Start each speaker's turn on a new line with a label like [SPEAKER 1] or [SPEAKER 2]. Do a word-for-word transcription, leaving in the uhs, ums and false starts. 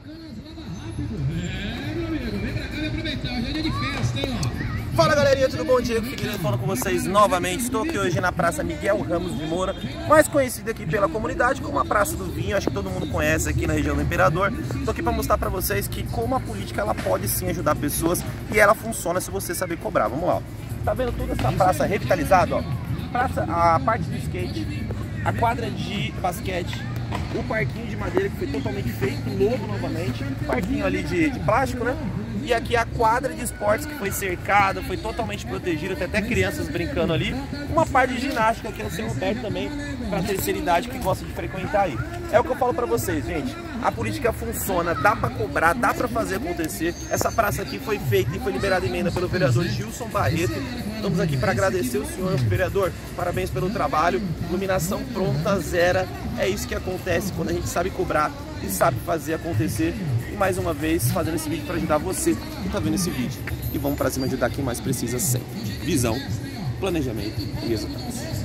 [SPEAKER 1] Fala galerinha, tudo bom? Diego Figueiredo falando com vocês novamente. Estou aqui hoje na Praça Miguel Ramos de Moura, mais conhecida aqui pela comunidade como a Praça do Vinho. Acho que todo mundo conhece aqui na região do Imperador. Estou aqui para mostrar para vocês que como a política ela pode sim ajudar pessoas e ela funciona se você saber cobrar. Vamos lá, ó. Tá vendo toda essa praça revitalizada, ó? Praça, a parte do skate, a quadra de basquete, o parquinho de madeira que foi totalmente feito novo novamente, parquinho ali de, de plástico, né? E aqui a quadra de esportes que foi cercada, foi totalmente protegida, tem até crianças brincando ali. Uma parte de ginástica que é o seu aberto também para a terceira idade que gosta de frequentar aí. É o que eu falo para vocês, gente. A política funciona, dá para cobrar, dá para fazer acontecer. Essa praça aqui foi feita e foi liberada emenda pelo vereador Gilson Barreto. Estamos aqui para agradecer o senhor, vereador. Parabéns pelo trabalho. Iluminação pronta, zero. É isso que acontece quando a gente sabe cobrar e sabe fazer acontecer. E mais uma vez, fazendo esse vídeo para ajudar você que está vendo esse vídeo. E vamos para cima ajudar quem mais precisa sempre. Visão, planejamento e resultados.